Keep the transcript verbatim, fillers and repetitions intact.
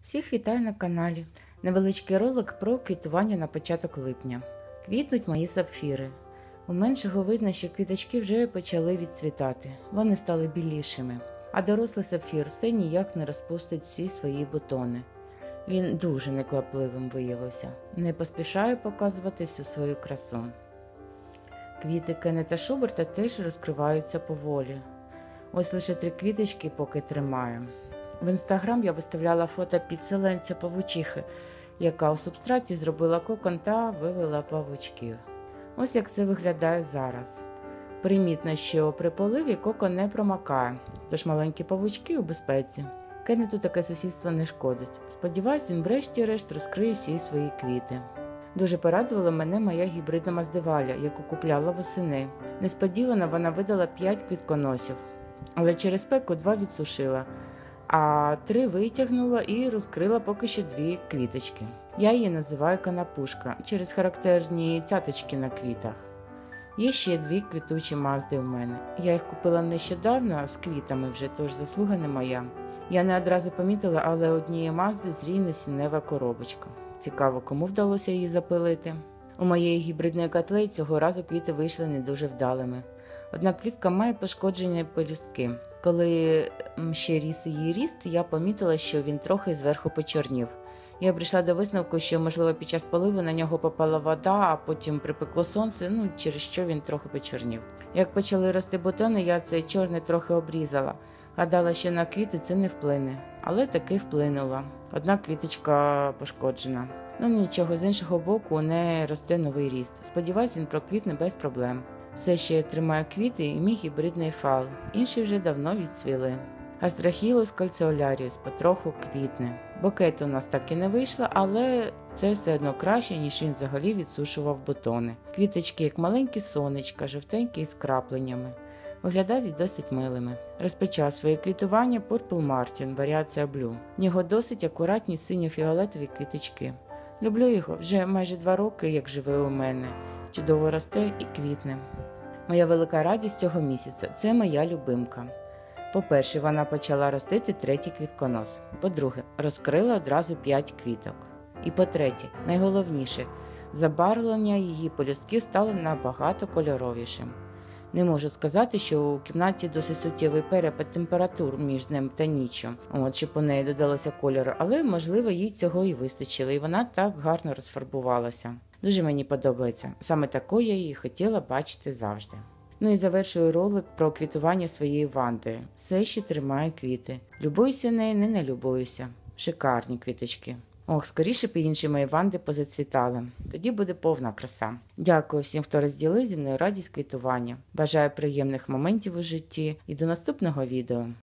Всіх вітаю на каналі. Невеличкий ролик про квітування на початок липня. Квітнуть мої сапфіри. У меншого видно, що квіточки вже почали відцвітати. Вони стали білішими. А дорослий сапфір все ніяк не розпустить всі свої бутони. Він дуже неквапливим виявився. Не поспішаю показувати всю свою красу. Квіти Кеннета Шуберта теж розкриваються поволі. Ось лише три квіточки поки тримаю. В інстаграм я виставляла фото підселенця павучихи, яка у субстраті зробила кокон та вивела павучків. Ось як це виглядає зараз. Примітно, що при поливі кокон не промокає, тож маленькі павучки у безпеці. Кеннету таке сусідство не шкодить. Сподіваюсь, він врешті-решт розкриє всі свої квіти. Дуже порадувала мене моя гібридна маздеваля, яку купляла восени. Несподівано вона видала п'ять квітконосів, але через спеку два відсушила, а три витягнула і розкрила поки що дві квіточки. Я її називаю канапушка через характерні цяточки на квітах. Є ще дві квітучі мазди у мене. Я їх купила нещодавно з квітами вже, тож заслуга не моя. Я не одразу помітила, але однієї мазди зрій насіннева коробочка. Цікаво, кому вдалося її запилити. У моєї гібридної котлеї цього разу квіти вийшли не дуже вдалими. Одна квітка має пошкоджені пелюстки. Коли ще ріс її ріст, я помітила, що він трохи зверху почорнів. Я прийшла до висновку, що, можливо, під час поливу на нього попала вода, а потім припекло сонце, ну, через що він трохи почорнів. Як почали рости бутони, я цей чорний трохи обрізала. Гадала, що на квіти це не вплине, але таки вплинуло. Одна квіточка пошкоджена. Ну нічого, з іншого боку у неї росте новий ріст. Сподіваюсь, він проквітне без проблем. Все ще тримаю квіти і мій гібридний фал, інші вже давно відцвіли. Астрахілус кальціоляріус потроху квітне. Букет у нас так і не вийшло, але це все одно краще, ніж він взагалі відсушував бутони. Квіточки як маленькі сонечка, жовтенькі з крапленнями. Виглядають досить милими. Розпочав своє квітування Purple Martin, варіація Blue. В нього досить акуратні синьо-фіолетові квіточки. Люблю його вже майже два роки, як живе у мене. Чудово росте і квітне. Моя велика радість цього місяця – це моя любимка. По-перше, вона почала ростити третій квітконос. По-друге, розкрила одразу п'ять квіток. І по-третє, найголовніше, забарвлення її пелюстків стало набагато кольоровішим. Не можу сказати, що у кімнаті досить суттєвий перепад температур між днем та ніччю, от, щоб у неї додалося кольору, але, можливо, їй цього і вистачило, і вона так гарно розфарбувалася. Дуже мені подобається. Саме такою я її хотіла бачити завжди. Ну і завершую ролик про квітування своєї Ванди. Все ще тримаю квіти. Любуюся нею, не налюбуюся. Шикарні квіточки. Ох, скоріше б інші мої Ванди позацвітали. Тоді буде повна краса. Дякую всім, хто розділив зі мною радість квітування. Бажаю приємних моментів у житті і до наступного відео.